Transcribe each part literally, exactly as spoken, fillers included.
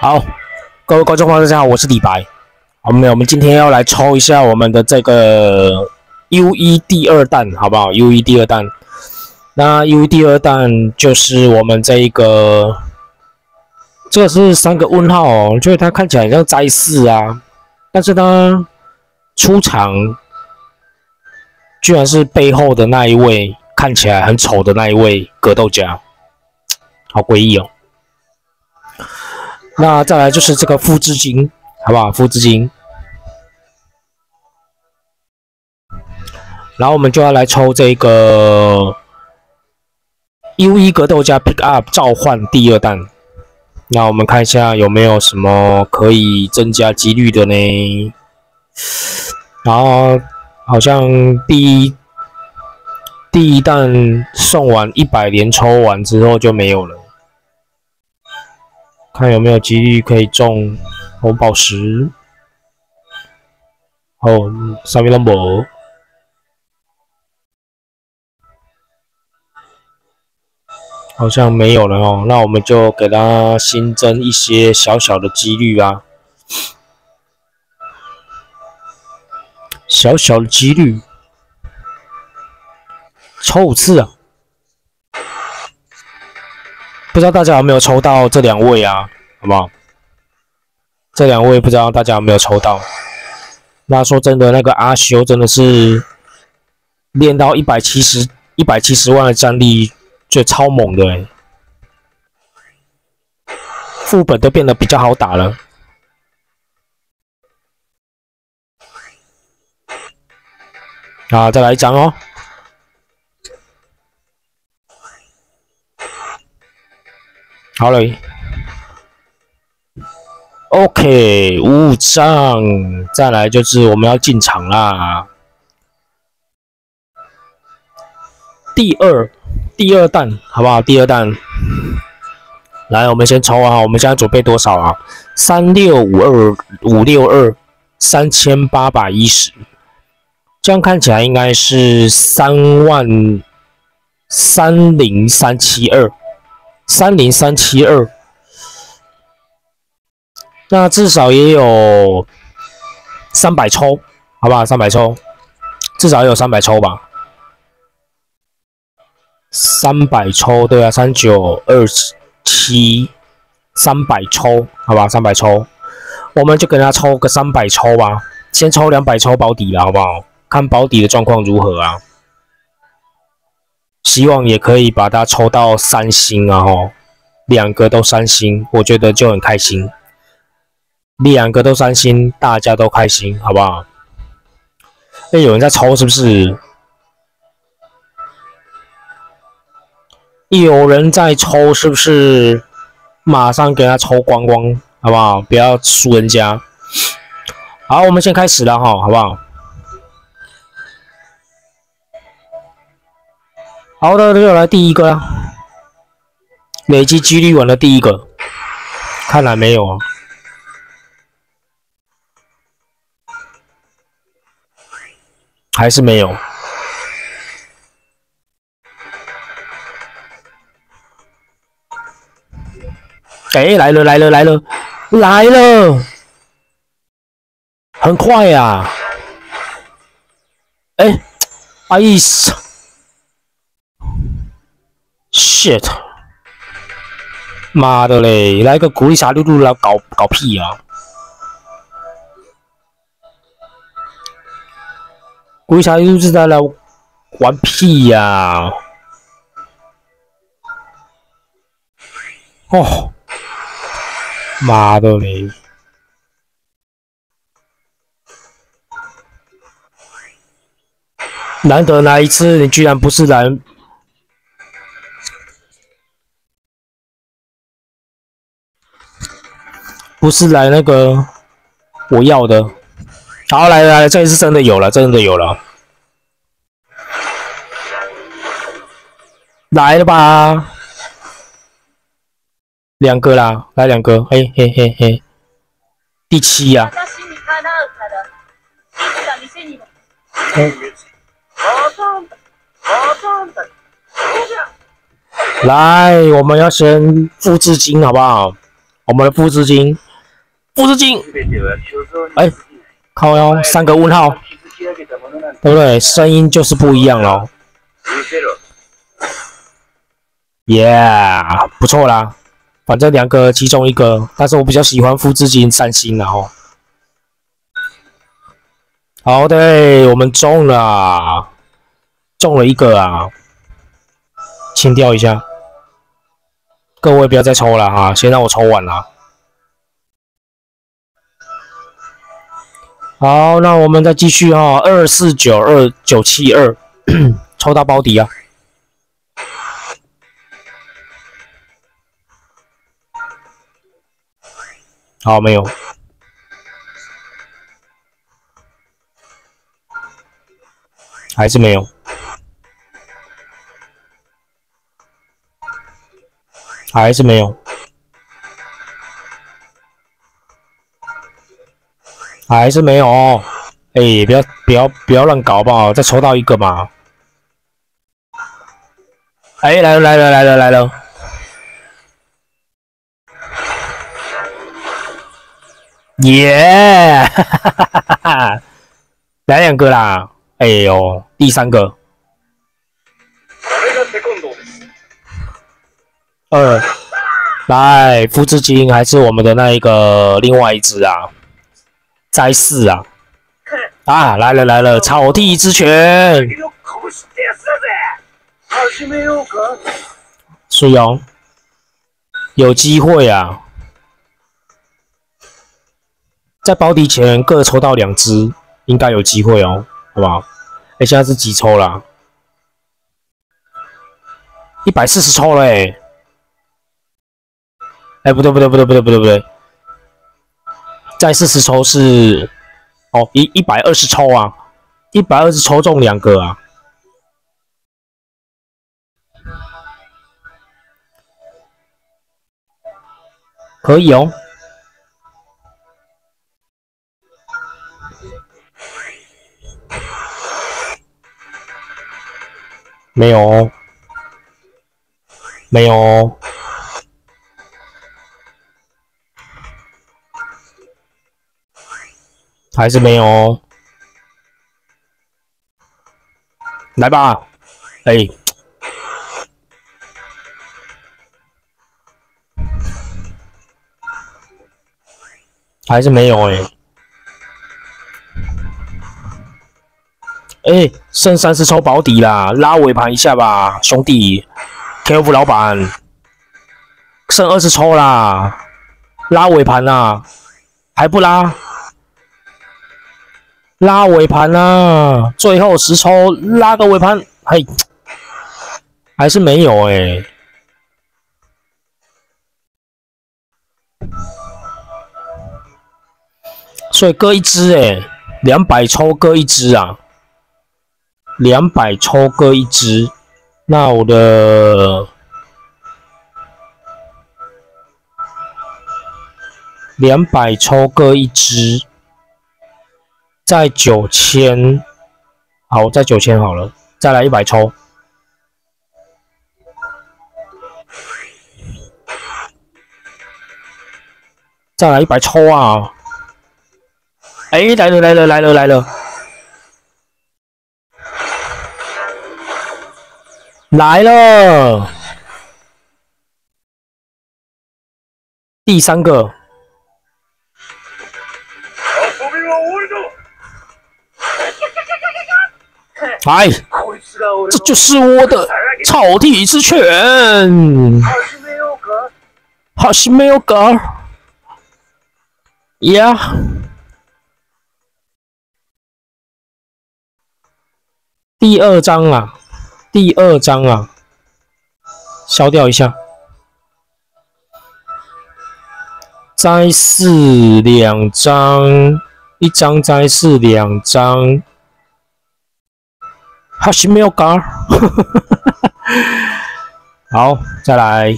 好，各位观众朋友，大家好，我是李白。我们我们今天要来抽一下我们的这个 U 一 第二弹，好不好 ？U 一 第二弹，那 U 一 第二弹就是我们这一个，这个是三个问号哦，就是它看起来很像灾事啊，但是呢，出场居然是背后的那一位看起来很丑的那一位格斗家，好诡异哦。那再来就是这个复制金，好不好？复制金，然后我们就要来抽这个 U 一 格斗家 Pick Up 召唤第二弹。那我们看一下有没有什么可以增加几率的呢？然后好像第一第一弹送完一百连抽完之后就没有了。看有没有几率可以中红宝石。哦，上面都没。好像没有了哦，那我们就给它新增一些小小的几率啊，小小的几率，抽五次啊！不知道大家有没有抽到这两位啊？好不好？这两位不知道大家有没有抽到？那说真的，那个阿修真的是练到一百七十一百七十万的战力。就超猛的哎，副本都变得比较好打了。啊，再来一张哦。好了 ，OK， 五张，再来就是我们要进场啦。第二。第二弹，好不好？第二弹，来，我们先抽啊！我们现在准备多少啊？三六五二五六二三千八百一十，这样看起来应该是三万三零三七二，三零三七二，那至少也有三百抽，好不好？三百抽，至少也有三百抽吧。三百抽，对啊，三九二七，三百抽，好吧，三百抽，我们就给他抽个三百抽吧，先抽两百抽保底了，好不好？看保底的状况如何啊？希望也可以把它抽到三星啊，吼，两个都三星，我觉得就很开心。两个都三星，大家都开心，好不好？哎，有人在抽是不是？有人在抽，是不是？马上给他抽光光，好不好？不要输人家。好，我们先开始了哈，好不好？好的，就来第一个啦，累积几率玩的第一个，看来没有啊。还是没有。哎、欸，来了来了来了来了，很快呀、啊！哎、欸，哎呀 ，shit！ 妈的嘞，来个古力莎露露来搞搞屁啊！古力莎露露是在来玩屁呀、啊！哦。妈的嘞！难得来一次，你居然不是来，不是来那个我要的。好，来来来，这一次真的有了，真的有了，来了吧？两个啦，来两个，嘿嘿嘿嘿，第七呀、啊。嗯、来，我们要先复制金，好不好？ 我们的付资金，付资金，哎，靠腰三个问号，对不对？声音就是不一样咯。Yeah， 不错啦，反正两个其中一个，但是我比较喜欢付资金三星然后。好的，我们中了，中了一个啊，清掉一下。各位不要再抽了哈，先让我抽完了。好，那我们再继续哈，二四九二九七二，抽到包底啊。好，没有。还是没有。还是没有。还是没有哦。哎、欸，不要不要不要乱搞好不好？再抽到一个嘛。哎、欸，来了来了来了来了。耶！哈哈哈哈哈！来两个啦！哎呦，第三个。二，来，付资金还是我们的那一个另外一只啊？灾四啊！啊，来了来了，草地之拳！是哦，有机会啊！在保底前各抽到两只，应该有机会哦，好不好？哎、欸，现在是几抽啦？一百四十抽了哎、欸！哎、欸，不对不对不对不对不对不对，再四十抽是哦一一百二十抽啊，一百二十抽中两个啊，可以哦。没有哦，没有哦，还是没有哦。来吧，哎、欸，还是没有哎、欸。哎、欸，剩三十抽保底啦，拉尾盘一下吧，兄弟 ，K F 老板，剩二十抽啦，拉尾盘啦，还不拉？拉尾盘啦，最后十抽拉个尾盘，嘿，还是没有哎、欸。所以各一只哎、欸，两百抽各一只啊。两百抽各一只，那我的两百抽各一只，在九千，好，在九千好了，再来一百抽，再来一百抽啊！哎、欸，来了来了来了来了，来了，第三个。哎，这就是我的草地之拳！哈西没有格呀！第二张啊，第二张啊，消掉一下。摘四两张，一张摘四两张。哈西没有杆，好，再来，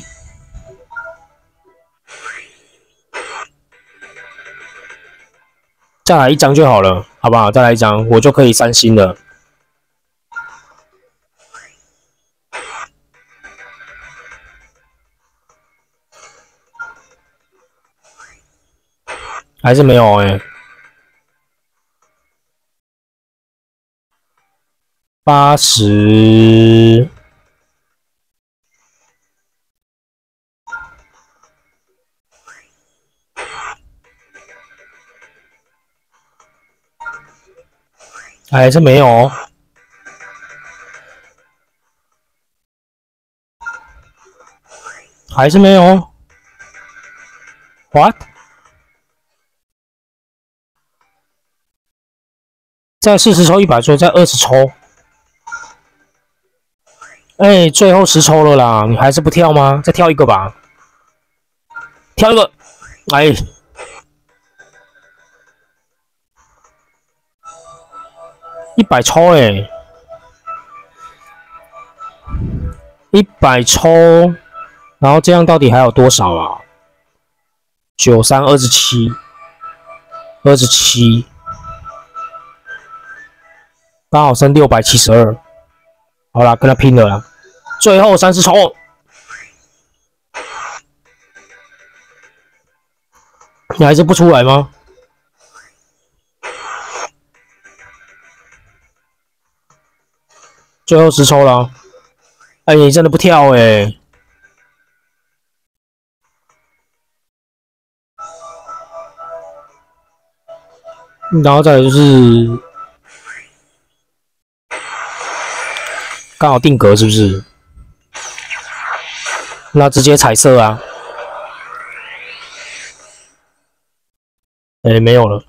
再来一张就好了，好不好？再来一张，我就可以三星了。 还是没有哎、欸。八十，还是没有。还是没有 ，what？ 再四十抽一百抽，再二十抽，哎、欸，最后十抽了啦，你还是不跳吗？再跳一个吧，跳一个，哎，一百抽哎、欸，一百抽，然后这样到底还有多少啊？九三二十七，二十七。刚好剩六百七十二，好啦，跟他拼了啦！最后三十抽，你还是不出来吗？最后十抽了，哎，你真的不跳哎、欸！然后再来就是刚好定格，是不是？那直接彩色啊！哎、欸，没有了。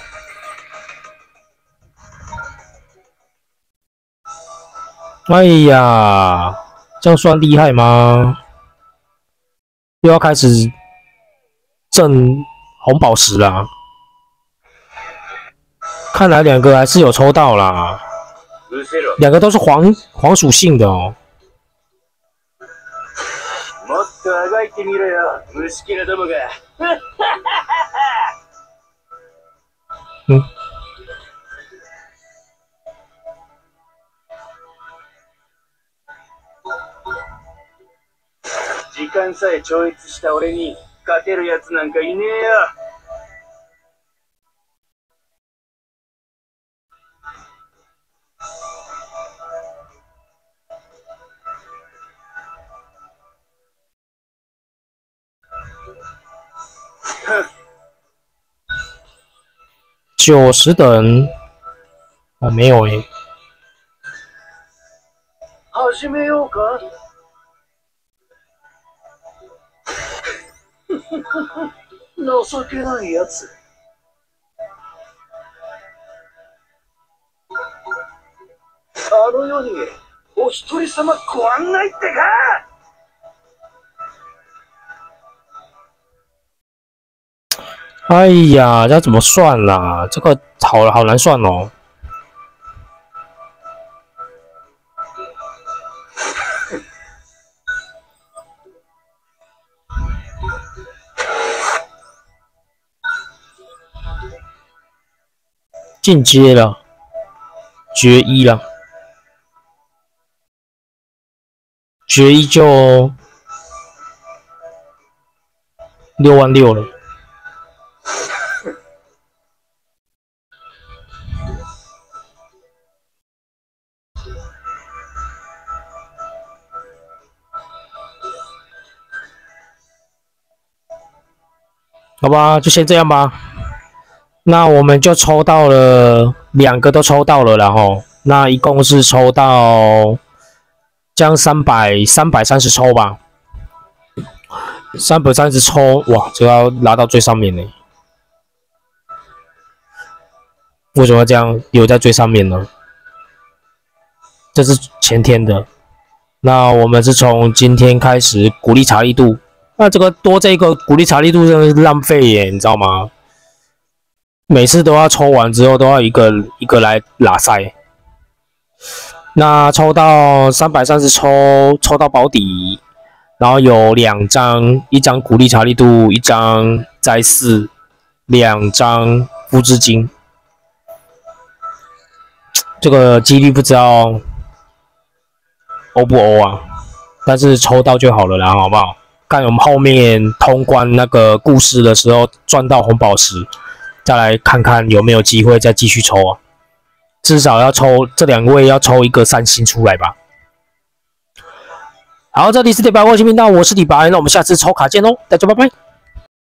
哎呀，这样算厉害吗？又要开始挣红宝石啦！看来两个还是有抽到啦，两个都是黄黄属性的哦。嗯。 時間さえ超越した俺に勝てるやつなんかいねえよ。 九十等啊，没有诶、欸。 始めようか。情けないやつ。あの世にお一人様来わんないってか。 哎呀，这怎么算啦？这个好好难算哦。进阶了，决一了，决一就六万六了。好吧，就先这样吧。那我们就抽到了两个都抽到了，然后那一共是抽到这样三百三百三十抽吧，三百三十抽，哇，这要拉到最上面呢。为什么这样留在最上面呢？这是前天的，那我们是从今天开始鼓励查力度。那这个多这个鼓励查力度真的是浪费耶，你知道吗？每次都要抽完之后都要一个一个来拉塞。那抽到三百三十抽，抽到保底，然后有两张，一张鼓励查力度，一张灾四，两张复制金。这个几率不知道欧不欧啊，但是抽到就好了啦，好不好？ 看我们后面通关那个故事的时候赚到红宝石，再来看看有没有机会再继续抽啊。至少要抽这两位要抽一个三星出来吧。好，这里是李白国际频道，我是李白，那我们下次抽卡见喽，大家拜拜。